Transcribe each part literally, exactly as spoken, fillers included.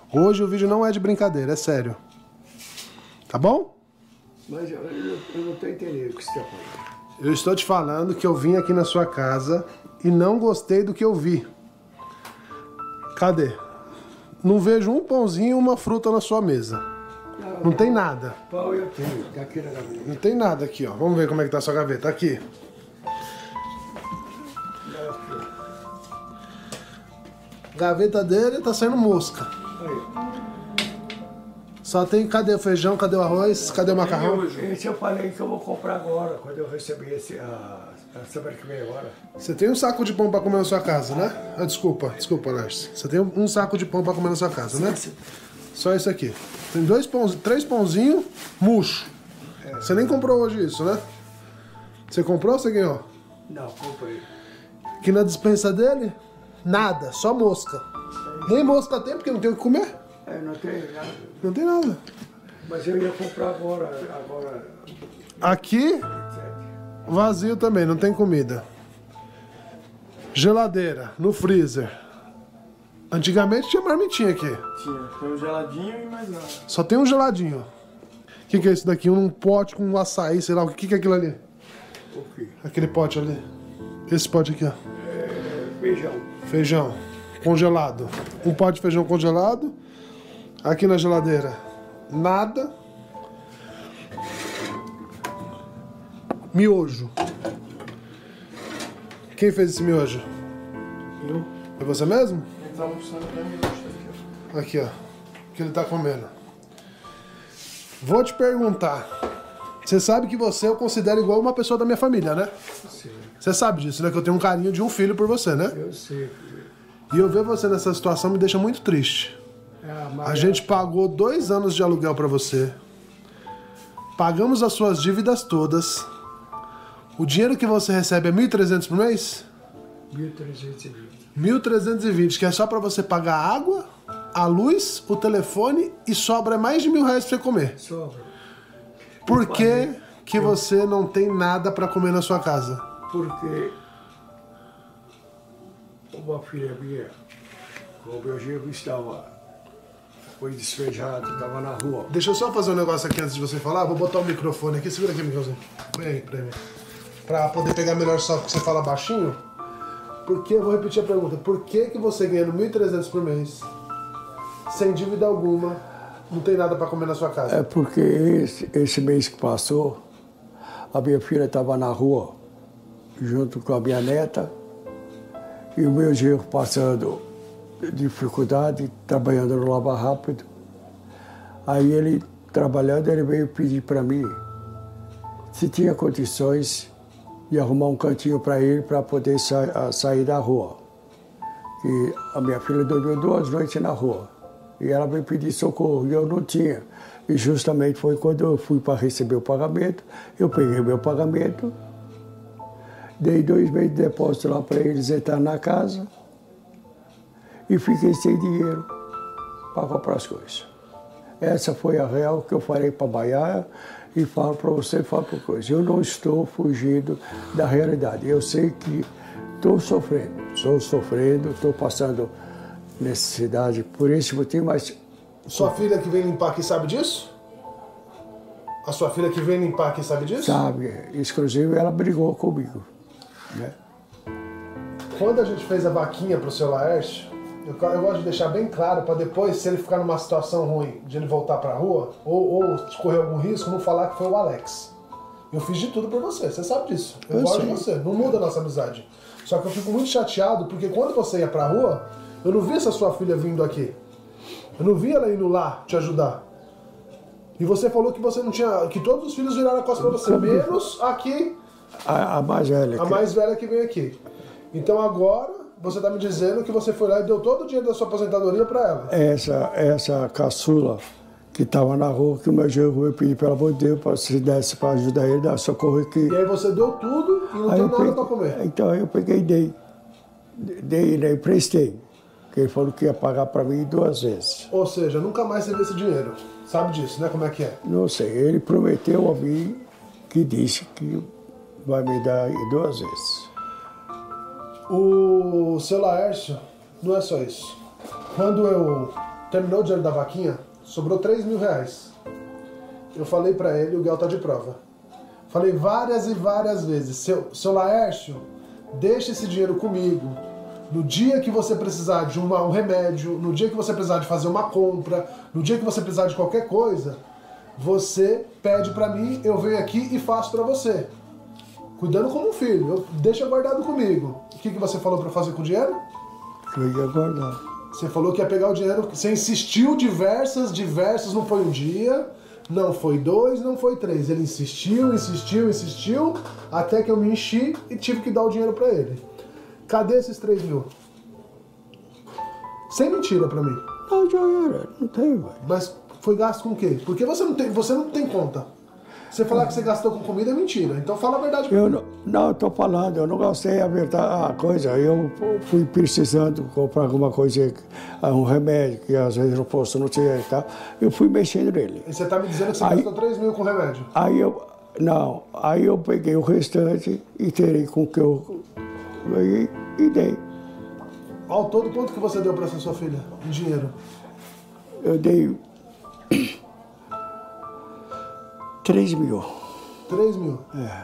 Hoje o vídeo não é de brincadeira, é sério. Tá bom? Mas eu, eu, eu não tô entendendo o que você tá falando. Eu estou te falando que eu vim aqui na sua casa e não gostei do que eu vi. Cadê? Não vejo um pãozinho e uma fruta na sua mesa. Não, não tem nada. Pão eu tenho, tá aqui na gaveta. Não tem nada aqui, ó. Vamos ver como é que tá a sua gaveta. Aqui. Gaveta dele tá saindo mosca. Aí. Só tem, cadê o feijão, cadê o arroz, cadê o macarrão? Esse eu falei que eu vou comprar agora, quando eu receber esse, a, a semana que vem agora. Você tem um saco de pão pra comer na sua casa, né? Ah, desculpa, desculpa, Lars. Você tem um saco de pão pra comer na sua casa, né? Só isso aqui. Tem dois pãozinhos, três pãozinhos, murcho. É. Você nem comprou hoje isso, né? Você comprou ou você ganhou? Não, comprei. Aqui na despensa dele, nada, só mosca. É. Nem mosca tem, porque não tem o que comer. É, não tem nada. Não tem nada. Mas eu ia comprar agora, agora... Aqui, vazio também, não tem comida. Geladeira, no freezer. Antigamente tinha marmitinha aqui. Tinha, tem um geladinho e mais nada. Só tem um geladinho. O que, que é isso daqui? Um pote com um açaí, sei lá. O que, que é aquilo ali? O quê? Aquele pote ali. Esse pote aqui, ó. É, feijão. Feijão. Congelado. Um pote de feijão congelado. Aqui na geladeira, nada. Miojo. Quem fez esse miojo? Eu? É você mesmo? Ele tá almoçando pra mim, aqui, ó. Aqui, ó. O que ele tá comendo. Vou te perguntar. Você sabe que você eu considero igual uma pessoa da minha família, né? Sim. Você sabe disso, né? Que eu tenho um carinho de um filho por você, né? Eu sei. E eu ver você nessa situação me deixa muito triste. A gente pagou dois anos de aluguel pra você. Pagamos as suas dívidas todas. O dinheiro que você recebe é mil e trezentos por mês? mil trezentos e vinte. mil trezentos e vinte, que é só pra você pagar a água, a luz, o telefone e sobra mais de mil reais pra você comer. Sobra. Por que que você não tem nada pra comer na sua casa? Porque uma filha minha, com o meu genro estava... Foi desfejado, estava na rua. Deixa eu só fazer um negócio aqui antes de você falar. Vou botar o microfone aqui. Segura aqui, microfone. Põe aí pra mim. Pra poder pegar melhor só porque você fala baixinho. Porque, eu vou repetir a pergunta. Por que que você ganhando mil e trezentos por mês, sem dívida alguma, não tem nada pra comer na sua casa? É porque esse, esse mês que passou, a minha filha estava na rua, junto com a minha neta, e o meu genro passando dificuldade, trabalhando no Lava Rápido. Aí ele, trabalhando, ele veio pedir para mim se tinha condições de arrumar um cantinho para ele para poder sa sair da rua. E a minha filha dormiu duas noites na rua. E ela veio pedir socorro e eu não tinha. E justamente foi quando eu fui para receber o pagamento, eu peguei meu pagamento, dei dois meses de depósito lá para eles entrar na casa, e fiquei sem dinheiro para comprar as coisas. Essa foi a real que eu falei para Baiá e falo para você, falo para coisa. Eu não estou fugindo da realidade. Eu sei que estou sofrendo, estou sofrendo, estou passando necessidade por esse motivo, mas... Sua filha que vem limpar aqui sabe disso? A sua filha que vem limpar aqui sabe disso? Sabe, exclusive ela brigou comigo, né? Quando a gente fez a vaquinha pro seu Laércio, Eu, eu gosto de deixar bem claro para depois, se ele ficar numa situação ruim de ele voltar para a rua, ou, ou correr algum risco, não falar que foi o Alex. Eu fiz de tudo por você, você sabe disso. Eu, eu gosto sei. de você, não muda a nossa amizade. Só que eu fico muito chateado, porque quando você ia para a rua, eu não vi essa sua filha vindo aqui. Eu não vi ela indo lá te ajudar. E você falou que você não tinha, que todos os filhos viraram a costa para você, menos aqui, a, a mais velha. A mais velha que vem aqui. Então agora... Você está me dizendo que você foi lá e deu todo o dinheiro da sua aposentadoria para ela? Essa, essa caçula que estava na rua, que o meu genro veio pedir, pelo amor de Deus, para se desse para ajudar ele, dar socorro aqui. E aí você deu tudo e não aí tem nada para comer? Então eu peguei e dei. Dei, né, emprestei. Porque ele falou que ia pagar para mim duas vezes. Ou seja, nunca mais você vê esse dinheiro. Sabe disso, né? Como é que é? Não sei. Ele prometeu a mim que disse que vai me dar duas vezes. O seu Laércio, não é só isso. Quando eu terminou o dinheiro da vaquinha, sobrou três mil reais. Eu falei pra ele, o Guel tá de prova. Falei várias e várias vezes, seu, seu Laércio, deixa esse dinheiro comigo. No dia que você precisar de uma, um remédio, no dia que você precisar de fazer uma compra, no dia que você precisar de qualquer coisa, você pede pra mim, eu venho aqui e faço pra você. Cuidando como um filho, eu, deixa guardado comigo. O que, que você falou pra fazer com o dinheiro? Eu ia guardar. Você falou que ia pegar o dinheiro, você insistiu diversas, diversas, não foi um dia, não foi dois, não foi três. Ele insistiu, insistiu, insistiu, até que eu me enchi e tive que dar o dinheiro pra ele. Cadê esses três mil? Sem mentira pra mim. Não, já era, não tem, velho. Mas foi gasto com o quê? Porque você não tem, você não tem conta. Você falar que você gastou com comida é mentira. Então fala a verdade. Eu não, não, eu tô falando, eu não gastei a verdade, a coisa. Eu fui precisando comprar alguma coisa, um remédio, que às vezes não posso, não sei e tal. Eu fui mexendo nele. E você tá me dizendo que você aí, gastou três mil com remédio? Aí eu, não, aí eu peguei o restante e terei com que eu ganhei e dei. Ao todo, quanto que você deu pra essa sua filha em dinheiro? Eu dei três mil. três mil? É.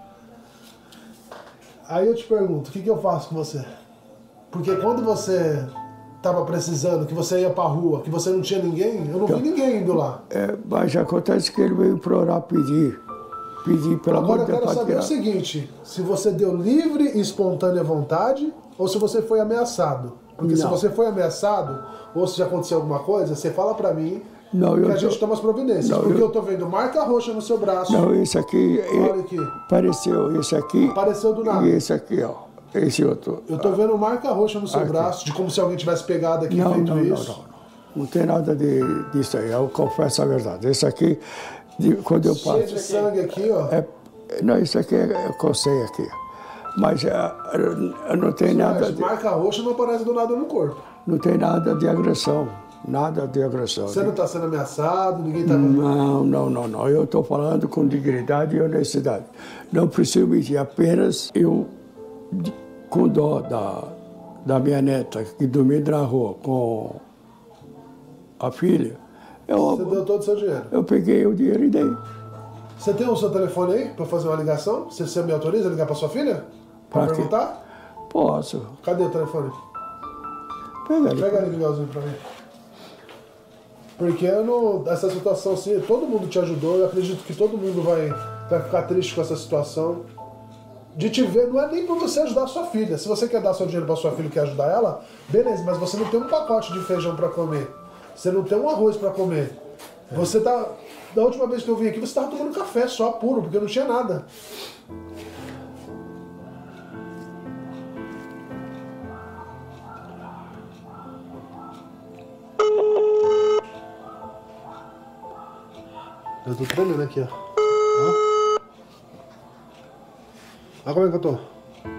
Aí eu te pergunto, o que, que eu faço com você? Porque quando você tava precisando, que você ia pra rua, que você não tinha ninguém, eu não Então, vi ninguém indo lá. É, mas acontece que ele veio implorar, pedir. Pedir pelo amor Agora de eu Deus. quero saber tirar. o seguinte, se você deu livre e espontânea vontade ou se você foi ameaçado. Porque Não. se você foi ameaçado ou se já aconteceu alguma coisa, você fala pra mim Não, que eu a gente tô- toma as providências. Não, porque eu- eu tô vendo marca roxa no seu braço. Não, esse aqui, Olha é, aqui. apareceu esse aqui Apareceu do nada. e esse aqui, ó. Esse outro. Eu tô vendo marca roxa no seu Aqui. braço, de como se alguém tivesse pegado aqui e Não, feito não, não, isso. não, não. Não tem nada de, disso aí, eu confesso a verdade. Esse aqui, de- quando eu Cheio de passo. sangue aqui, ó. É, não, isso aqui é, eu cocei aqui. Mas é, eu não tem nada Mas de, marca roxa não aparece do nada no corpo. não tem nada de agressão. Nada de agressão. Você não tá sendo ameaçado, ninguém tá... Não, não, não, não. Eu estou falando com dignidade e honestidade. Não preciso mentir, apenas eu, de- com dó da, da minha neta, que dormia na rua com a filha, Você eu, deu todo o seu dinheiro. eu peguei o dinheiro e dei. Você tem o seu telefone aí pra fazer uma ligação? Você, você me autoriza a ligar pra sua filha? Pra Pra quê? perguntar? Posso. Cadê o telefone? Pega ali. Pega ali, Miguelzinho, pra mim. Porque eu não, essa situação assim, todo mundo te ajudou, eu acredito que todo mundo vai, vai ficar triste com essa situação. De te ver, não é nem por você ajudar a sua filha. Se você quer dar seu dinheiro pra sua filha e quer ajudar ela, beleza, mas você não tem um pacote de feijão pra comer. Você não tem um arroz pra comer. Você tá. Da última vez que eu vim aqui, você tava tomando café só puro, porque não tinha nada. Eu tô tremendo aqui, ó. Ó. Olha como é que eu tô.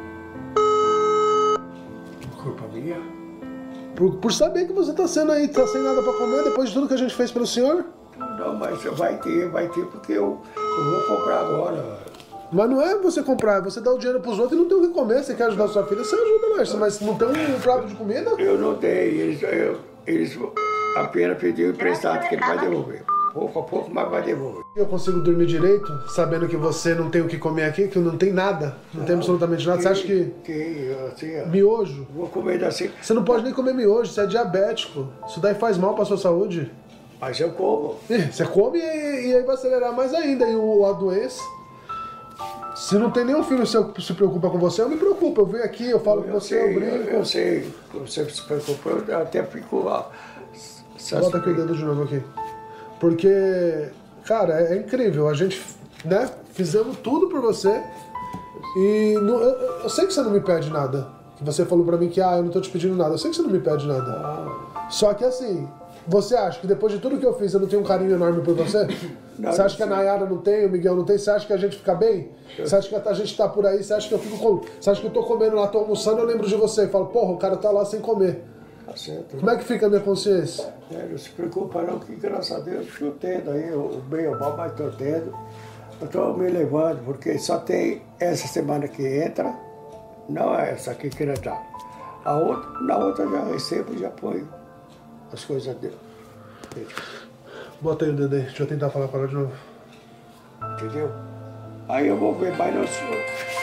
Culpa minha? Por, por saber que você tá sendo aí, tá sem nada pra comer, depois de tudo que a gente fez pelo senhor. Não, mas vai ter, vai ter, porque eu, eu vou comprar agora. Mas não é você comprar, é você dar o dinheiro pros outros e não tem o que comer. Você quer ajudar a sua filha, você ajuda, Lércio, mas não tem um prato de comida? Eu não dei, eles, eu, eles apenas pediram emprestado que ele vai devolver. Pouco a pouco, mas vai devolver. Eu consigo dormir direito, sabendo que você não tem o que comer aqui, que não tem nada, não tem absolutamente nada. Você acha que Que, assim, ó, miojo? vou comer assim, Você não pode nem comer miojo, você é diabético. Isso daí faz mal pra sua saúde. mas eu como. Ih, você come e, e aí vai acelerar mais ainda e o, a doença. Se não tem nenhum filho seu que se preocupa com você, eu me preocupo. Eu venho aqui, eu falo com Eu você, sei, eu eu, brinco. eu sei, você se preocupa, eu até fico lá. Bota aqui o dedo de novo aqui. Porque, cara, é, é incrível. A gente, né, fizemos tudo por você. E não- eu, eu sei que você não me pede nada. Que você falou pra mim que, ah, eu não tô te pedindo nada. Eu sei que você não me pede nada. Só que assim, você acha que depois de tudo que eu fiz, eu não tenho um carinho enorme por você? Não, Você acha que a Nayara não tem, o Miguel não tem? Você acha que a gente fica bem? Você acha que a gente tá por aí? Você acha que eu fico com... Você acha que eu tô comendo lá, tô almoçando, eu lembro de você e falo, porra, o cara tá lá sem comer. Tá certo. Como é que fica a minha consciência? É, não se preocupa não, que graças a Deus estou tendo aí, o bem ou o mal, mas estou tendo. Eu estou me levando, porque só tem essa semana que entra, não é essa aqui que entra. A outra, na outra eu já recebo e já ponho. as coisas dele. Bota aí o dedo aí, deixa eu tentar falar com ela de novo. Entendeu? Aí eu vou ver mais no senhor.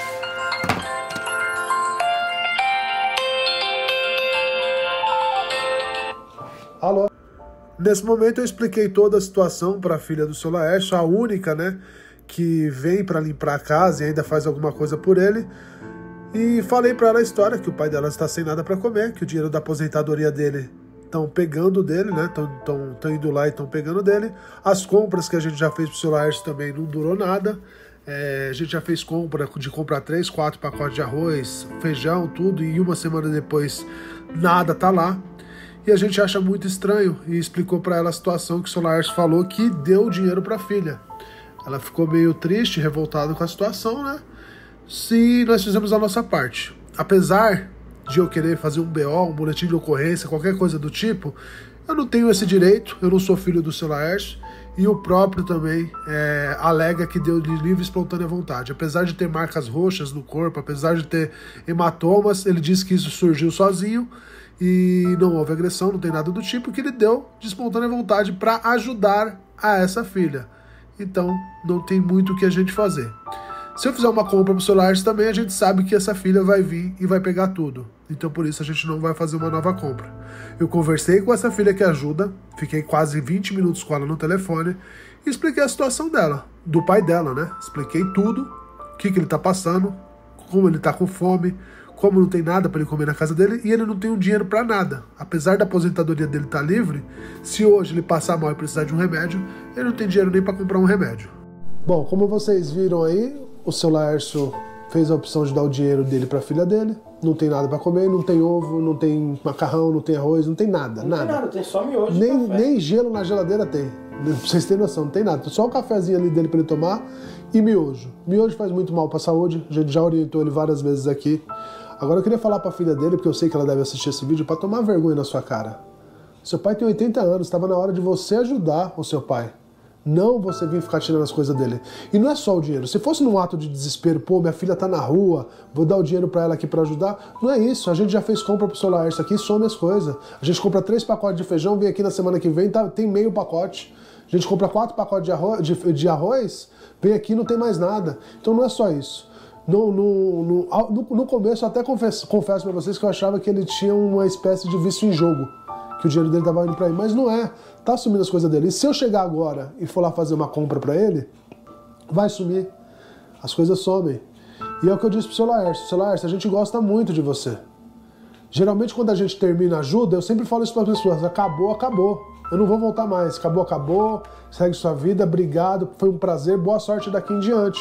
Alô? Nesse momento eu expliquei toda a situação para a filha do seu Laércio, a única, né, que vem para limpar a casa e ainda faz alguma coisa por ele. E falei para ela a história, que o pai dela está sem nada para comer, que o dinheiro da aposentadoria dele estão pegando dele, né, estão indo lá e estão pegando dele. As compras que a gente já fez pro seu Laércio também não durou nada. É, a gente já fez compra de comprar três, quatro pacotes de arroz, feijão, tudo, e uma semana depois nada tá lá. E a gente acha muito estranho e explicou para ela a situação que o seu Laércio falou que deu dinheiro para a filha. Ela ficou meio triste, revoltada com a situação, né? Se nós fizemos a nossa parte. Apesar de eu querer fazer um B O, um boletim de ocorrência, qualquer coisa do tipo, eu não tenho esse direito, eu não sou filho do seu Laércio, e o próprio também é, alega que deu de livre e espontânea vontade. Apesar de ter marcas roxas no corpo, apesar de ter hematomas, ele disse que isso surgiu sozinho, e não houve agressão, não tem nada do tipo, que ele deu de espontânea vontade para ajudar a essa filha. Então, não tem muito o que a gente fazer. Se eu fizer uma compra pro seu Laércio também, a gente sabe que essa filha vai vir e vai pegar tudo. Então, por isso, a gente não vai fazer uma nova compra. Eu conversei com essa filha que ajuda, fiquei quase vinte minutos com ela no telefone e expliquei a situação dela, do pai dela, né? Expliquei tudo, o que, que ele tá passando, como ele tá com fome, como não tem nada para ele comer na casa dele, e ele não tem um dinheiro para nada. Apesar da aposentadoria dele estar livre, se hoje ele passar mal e precisar de um remédio, ele não tem dinheiro nem para comprar um remédio. Bom, como vocês viram aí, o seu Laércio fez a opção de dar o dinheiro dele para a filha dele. Não tem nada para comer, não tem ovo, não tem macarrão, não tem arroz, não tem nada, não nada. Tem nada, tem só miojo e nem, café. Nem gelo na geladeira tem. Pra vocês terem noção, não tem nada. Só o cafezinho ali dele para ele tomar e miojo. Miojo faz muito mal para a saúde, a gente já orientou ele várias vezes aqui. Agora eu queria falar pra filha dele, porque eu sei que ela deve assistir esse vídeo, pra tomar vergonha na sua cara. Seu pai tem oitenta anos, estava na hora de você ajudar o seu pai. Não você vir ficar tirando as coisas dele. E não é só o dinheiro. Se fosse num ato de desespero, pô, minha filha tá na rua, vou dar o dinheiro pra ela aqui pra ajudar. Não é isso. A gente já fez compra pro seu Laércio aqui, some as coisas. A gente compra três pacotes de feijão, vem aqui na semana que vem, tá, tem meio pacote. A gente compra quatro pacotes de arroz, de, de arroz, vem aqui não tem mais nada. Então não é só isso. No, no, no, no começo eu até confesso, confesso pra vocês que eu achava que ele tinha uma espécie de vício em jogo, que o dinheiro dele tava indo pra ele, mas não é, tá sumindo as coisas dele. E se eu chegar agora e for lá fazer uma compra pra ele, vai sumir, as coisas somem. E é o que eu disse pro seu Laércio, seu Laércio, a gente gosta muito de você. Geralmente quando a gente termina a ajuda, eu sempre falo isso para as pessoas, acabou, acabou, eu não vou voltar mais, acabou, acabou, segue sua vida, obrigado, foi um prazer, boa sorte daqui em diante.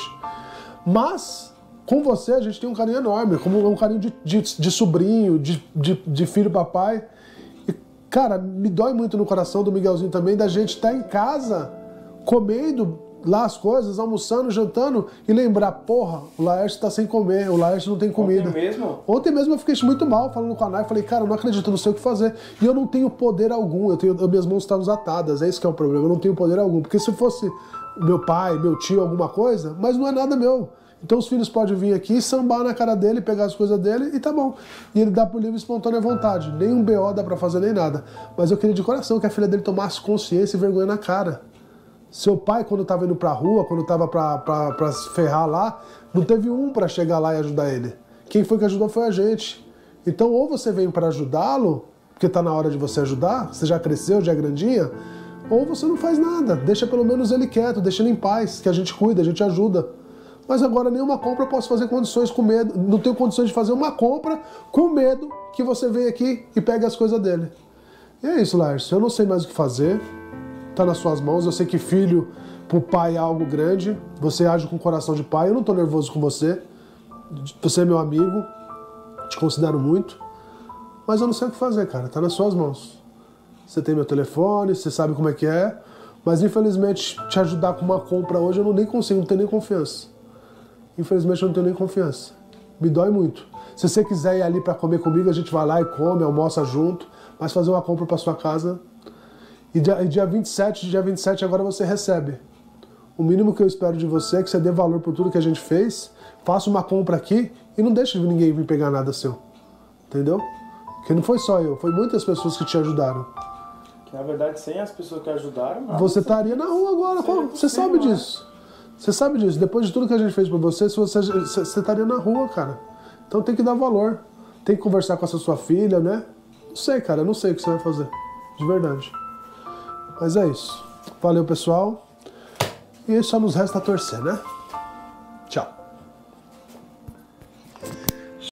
Mas com você a gente tem um carinho enorme, como um carinho de, de, de sobrinho, de, de, de filho papai. E, cara, me dói muito no coração do Miguelzinho também, da gente estar em casa, comendo lá as coisas, almoçando, jantando, e lembrar, porra, o Laércio tá sem comer, o Laércio não tem comida. Ontem mesmo? Ontem mesmo eu fiquei muito mal, falando com a Nai, falei, cara, eu não acredito, eu não sei o que fazer. E eu não tenho poder algum, eu tenho, minhas mãos estão atadas, é isso que é o problema, eu não tenho poder algum. Porque se fosse meu pai, meu tio, alguma coisa, mas não é nada meu. Então os filhos podem vir aqui, sambar na cara dele, pegar as coisas dele e tá bom. E ele dá por livre e espontânea vontade. Nem um B O dá pra fazer, nem nada. Mas eu queria de coração que a filha dele tomasse consciência e vergonha na cara. Seu pai, quando tava indo pra rua, quando tava pra, pra, pra se ferrar lá, não teve um pra chegar lá e ajudar ele. Quem foi que ajudou foi a gente. Então ou você vem pra ajudá-lo, porque tá na hora de você ajudar, você já cresceu, já é grandinha, ou você não faz nada. Deixa pelo menos ele quieto, deixa ele em paz, que a gente cuida, a gente ajuda. Mas agora nenhuma compra eu posso fazer condições com medo, não tenho condições de fazer uma compra com medo que você venha aqui e pegue as coisas dele. E é isso, Laércio, eu não sei mais o que fazer, tá nas suas mãos, eu sei que filho pro pai é algo grande, você age com coração de pai, eu não tô nervoso com você, você é meu amigo, te considero muito, mas eu não sei o que fazer, cara, tá nas suas mãos. Você tem meu telefone, você sabe como é que é, mas infelizmente te ajudar com uma compra hoje eu não nem consigo, não tenho nem confiança. Infelizmente eu não tenho nem confiança. Me dói muito. Se você quiser ir ali para comer comigo, a gente vai lá e come, almoça junto, mas fazer uma compra para sua casa. E dia, dia vinte e sete, dia vinte e sete agora você recebe. O mínimo que eu espero de você é que você dê valor por tudo que a gente fez, faça uma compra aqui e não deixe ninguém vir pegar nada seu. Entendeu? Porque não foi só eu, foi muitas pessoas que te ajudaram. Na verdade, sem as pessoas que ajudaram... nada. Você estaria na rua agora. Seria Você possível, sabe né? disso. Você sabe disso. Depois de tudo que a gente fez por você, se você, você estaria na rua, cara. Então tem que dar valor. Tem que conversar com essa sua filha, né? Não sei, cara. Eu não sei o que você vai fazer. De verdade. Mas é isso. Valeu, pessoal. E só nos resta torcer, né? Tchau.